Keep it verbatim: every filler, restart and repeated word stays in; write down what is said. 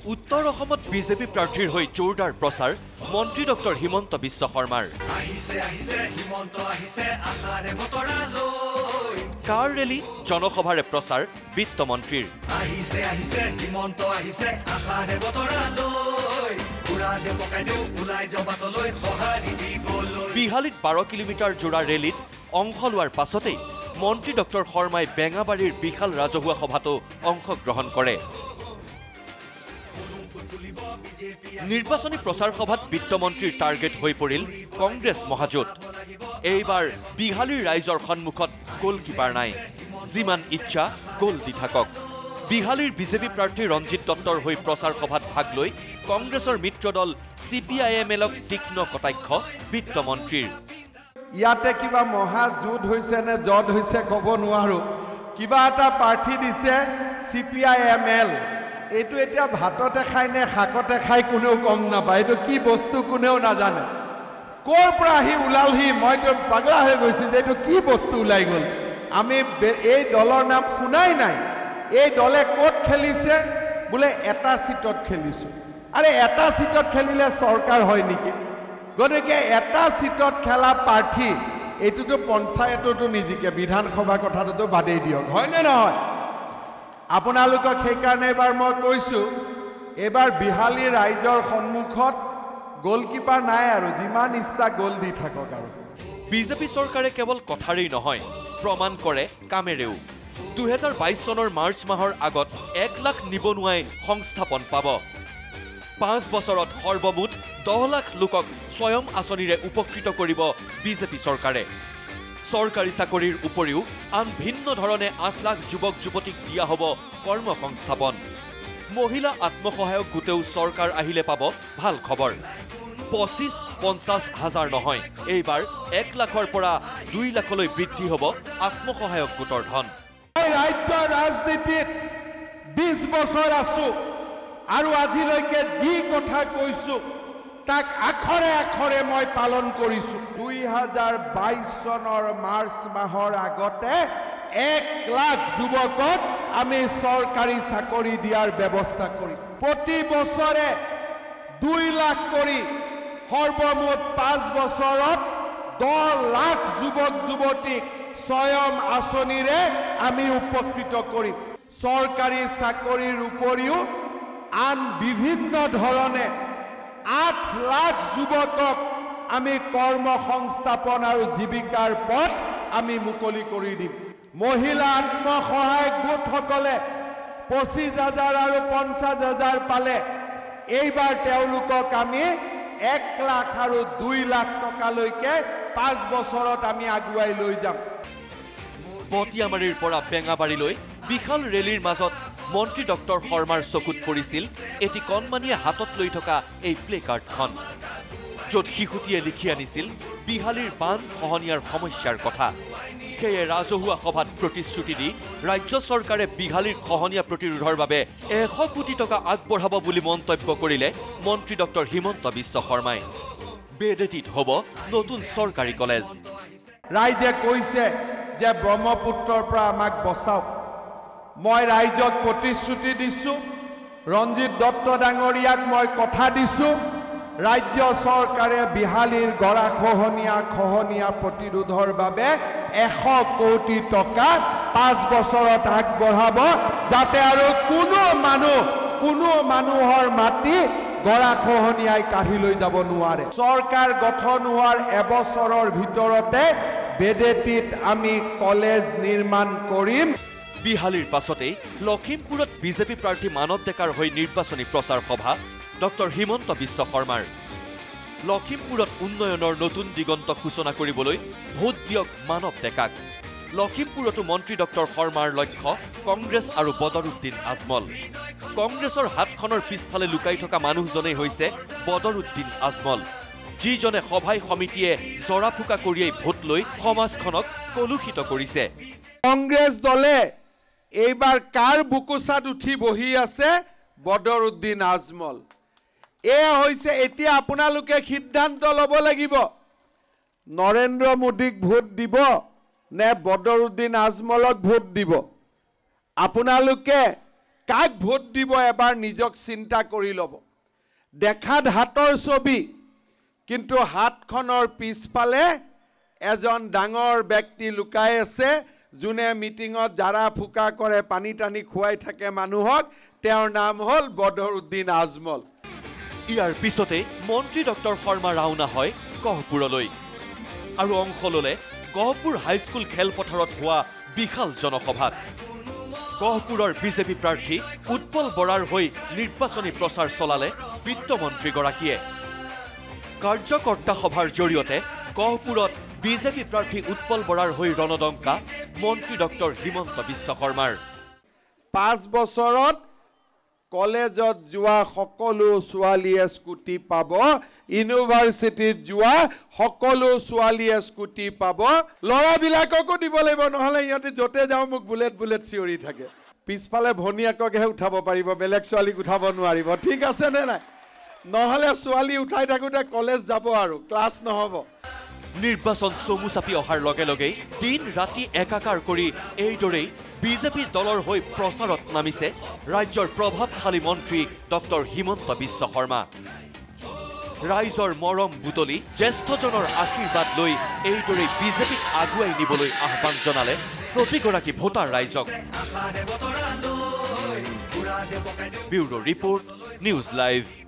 উত্তৰ অসমত বিজেপি প্ৰাৰ্থীৰ হৈ জোৰদাৰ প্ৰচাৰ মন্ত্ৰী ডক্টৰ হিমন্ত বিশ্ব শৰ্মাৰ কাৰ ৰেলী জনসভাৰে প্ৰচাৰ বিত্তমন্ত্ৰীৰ বিহালীত বাৰ কিলোমিটাৰ জোৰা ৰেলীত অংশ লোৱাৰ পাছতেই মন্ত্ৰী ডক্টৰ শৰ্মাই বেঙাবাৰীৰ বিশাল ৰাজহুৱা সভাতো অংশগ্ৰহণ কৰে নিৰ্বাচনী প্ৰচাৰ সভাত বিত্তমন্ত্ৰীৰ টাৰ্গেট হৈ পৰিল কংগ্ৰেছ মহাজোঁট এইবাৰ বিহালীৰ ৰাইজৰ সন্মুখত গোলকিপাৰ নাই যিমান ইচ্ছা গোল দি থাকক বিহালীৰ বিজেপি প্ৰাৰ্থী ৰঞ্জিত দত্তৰ হৈ প্ৰচাৰ সভাত ভাগ লৈ কংগ্ৰেছৰ মিত্ৰ দল চি পি আই এম এলক তীক্ষ্ণ কটাক্ষ বিত্তমন্ত্ৰীৰ ইয়াতে কিবা মহাযুদ্ধ হৈছে নে জদ হৈছে ক'ব নোৱাৰো কিবা এটা প্ৰাৰ্থী দিছে C P I M L এইটো এতিয়া ভাততে খায় নে শাকতে খায় কোনেও গম নাপায় এইটো কি বস্তু কোনেও নাজানে ক'ৰ পৰা আহি ওলালহি মইতো পাগলা হৈ গৈছোঁ যে এইটো কি বস্তু ওলাই গ'ল আমি এই দলৰ নাম শুনাই নাই এই দলে ক'ত খেলিছে বোলে এটা চিটত খেলিছোঁ আৰে এটা চিটত খেলিলে চৰকাৰ হয় নেকি গতিকে এটা চিটত খেলা প্ৰাৰ্থী এইটোতো পঞ্চায়ততো নিজিকে বিধানসভা কথাটোতো বাদেই দিয়ক হয়নে নহয় আপোনালোকক সেইকাৰণে এবাৰ মই কৈছোঁ এবাৰ বিহালী ৰাইজৰ সন্মুখত গোলকিপাৰ নাই আৰু যিমান ইচ্ছা গোল দি থাকক আৰু বিজেপি চৰকাৰে কেৱল কথাৰেই নহয় প্ৰমাণ কৰে কামেৰেও দুহেজাৰ বাইছ চনৰ মাৰ্চ মাহৰ আগত এক লাখ নিবনুৱাই সংস্থাপন পাব পাঁচ বছৰত সৰ্বমুঠ দহ লাখ লোকক স্বয়ং আঁচনিৰে উপকৃত কৰিব বিজেপি চৰকাৰে চৰকাৰী চাকৰিৰ উপৰিও আন ভিন্ন ধৰণে আঠ লাখ যুৱক যুৱতীক দিয়া হ'ব কৰ্মসংস্থাপন মহিলা আত্মসহায়ক গোটেও চৰকাৰ আহিলে পাব ভাল খবৰ পঁচিছ পঞ্চাছ হাজাৰ নহয় এইবাৰ এক লাখৰ পৰা দুই লাখলৈ বৃদ্ধি হ'ব আত্মসহায়ক গোটৰ ধন ৰাজ্য ৰাজনীতিত বিশ বছৰ আছোঁ আৰু আজিলৈকে যি কথা কৈছোঁ তাক আখৰে আখৰে মই পালন কৰিছোঁ দুই হাজাৰ বাইছ চনৰ মাৰ্চ মাহৰ আগতে এক লাখ যুৱকক আমি চৰকাৰী চাকৰি দিয়াৰ ব্যৱস্থা কৰিম প্ৰতি বছৰে দুই লাখ কৰি সৰ্বমুঠ পাঁচ বছৰত দহ লাখ যুৱক যুৱতীক স্বয়ং আঁচনিৰে আমি উপকৃত কৰিম চৰকাৰী চাকৰিৰ উপৰিও আন বিভিন্ন ধৰণে আঠ লাখ যুৱকক আমি কৰ্মসংস্থাপন আৰু জীৱিকাৰ পথ আমি মুকলি কৰি দিম মহিলা আত্মসহায়ক গোটসকলে পঁচিছ হাজাৰ আৰু পঞ্চাছ হাজাৰ পালে এইবাৰ তেওঁলোকক আমি এক লাখ আৰু দুই লাখ টকালৈকে পাঁচ বছৰত আমি আগুৱাই লৈ যাম পটিয়ামাৰীৰ পৰা বেঙাবাৰীলৈ বিশাল ৰেলীৰ মাজত মন্ত্ৰী ডক্টৰ শৰ্মাৰ চকুত পৰিছিল এটি কণমানিয়ে হাতত লৈ থকা এই প্লে কাৰ্ডখন য'ত শিশুটিয়ে লিখি আনিছিল বিহালীৰ বান খহনীয়াৰ সমস্যাৰ কথা সেয়ে ৰাজহুৱা সভাত প্ৰতিশ্ৰুতি দি ৰাজ্য চৰকাৰে বিহালীৰ খহনীয়া প্ৰতিৰোধৰ বাবে এশ কোটি টকা আগবঢ়াব বুলি মন্তব্য কৰিলে মন্ত্ৰী ডক্টৰ হিমন্ত বিশ্ব শৰ্মাই বেডেটিত হ'ব নতুন চৰকাৰী কলেজ ৰাইজে কৈছে যে ব্ৰহ্মপুত্ৰৰ পৰা আমাক বচাওক মই ৰাইজক প্ৰতিশ্ৰুতি দিছোঁ ৰঞ্জিত দত্ত ডাঙৰীয়াক মই কথা দিছোঁ ৰাজ্য চৰকাৰে বিহালীৰ গৰাখহনীয়া খহনীয়া প্ৰতিৰোধৰ বাবে এশ কোটি টকা পাঁচ বছৰত আগবঢ়াব যাতে আৰু কোনো মানুহ কোনো মানুহৰ মাটি গৰাখহনীয়াই কাঢ়ি লৈ যাব নোৱাৰে চৰকাৰ গঠন হোৱাৰ এবছৰৰ ভিতৰতে বেডেটিত আমি কলেজ নিৰ্মাণ কৰিম বিহালীৰ পাছতেই লখিমপুৰত বিজেপি প্ৰাৰ্থী মানৱ ডেকাৰ হৈ নিৰ্বাচনী প্ৰচাৰ সভা ডক্টৰ হিমন্ত বিশ্ব শৰ্মাৰ লখিমপুৰত উন্নয়নৰ নতুন দিগন্ত সূচনা কৰিবলৈ ভোট দিয়ক মানৱ ডেকাক লখিমপুৰতো মন্ত্ৰী ডক্টৰ শৰ্মাৰ লক্ষ্য কংগ্ৰেছ আৰু বদৰুদ্দিন আজমল কংগ্ৰেছৰ হাতখনৰ পিছফালে লুকাই থকা মানুহজনেই হৈছে বদৰুদ্দিন আজমল যিজনে সভাই সমিতিয়ে জৰা ফুকা কৰিয়েই ভোট লৈ সমাজখনক কলুষিত কৰিছে কংগ্ৰেছ দলে এইবাৰ কাৰ বুকুচাত উঠি বহি আছে বদৰুদ্দিন আজমল এয়া হৈছে এতিয়া আপোনালোকে সিদ্ধান্ত ল'ব লাগিব নৰেন্দ্ৰ মোদীক ভোট দিব নে বদৰুদ্দিন আজমলক ভোট দিব আপোনালোকে কাক ভোট দিব এবাৰ নিজক চিন্তা কৰি ল'ব দেখাত হাতৰ ছবি কিন্তু হাতখনৰ পিছফালে এজন ডাঙৰ ব্যক্তি লুকাই আছে যোনে মিটিঙত জাৰা ফুকা কৰে পানী টানি খুৱাই থাকে মানুহক তেওঁৰ নাম হ'ল বদৰুদ্দিন আজমল ইয়াৰ পিছতে মন্ত্ৰী ডক্টৰ শৰ্মা ৰাওনা হয় গহপুৰলৈ আৰু অংশ ল'লে গহপুৰ হাইস্কুল খেলপথাৰত হোৱা বিশাল জনসভাত গহপুৰৰ বিজেপি প্ৰাৰ্থী উৎপল বৰাৰ হৈ নিৰ্বাচনী প্ৰচাৰ চলালে বিত্তমন্ত্ৰীগৰাকীয়ে কাৰ্যকৰ্তা সভাৰ জৰিয়তে গহপুৰত বিজেপি প্ৰাৰ্থী উৎপল বৰাৰ হৈ ৰণদংকা মন্ত্ৰী ডক্টৰ হিমন্ত বিশ্ব শৰ্মাৰ পাঁচ বছৰত কলেজত যোৱা সকলো ছোৱালীয়ে স্কুটি পাব ইউনিভাৰ্চিটিত যোৱা সকলো ছোৱালীয়ে স্কুটি পাব ল'ৰাবিলাককো দিব লাগিব নহ'লে ইহঁতে য'তে যাওঁ মোক বুলেট বুলেট চিঞৰি থাকে পিছফালে ভনীয়েককহে উঠাব পাৰিব বেলেগ ছোৱালীক উঠাব নোৱাৰিব ঠিক আছে নে নাই নহ'লে ছোৱালী উঠাই থাকোঁতে কলেজ যাব আৰু ক্লাছ নহ'ব নিৰ্বাচন চমু চাপি অহাৰ লগে লগেই দিন ৰাতি একাকাৰ কৰি এইদৰেই বিজেপি দলৰ হৈ প্ৰচাৰত নামিছে ৰাজ্যৰ প্ৰভাৱশালী মন্ত্ৰী ডক্টৰ হিমন্ত বিশ্ব শৰ্মা ৰাইজৰ মৰম বুটলি জ্যেষ্ঠজনৰ আশীৰ্বাদ লৈ এইদৰেই বিজেপিক আগুৱাই নিবলৈ আহ্বান জনালে প্ৰতিগৰাকী ভোটাৰ ৰাইজক ব্যুৰো ৰিপৰ্ট নিউজ লাইভ।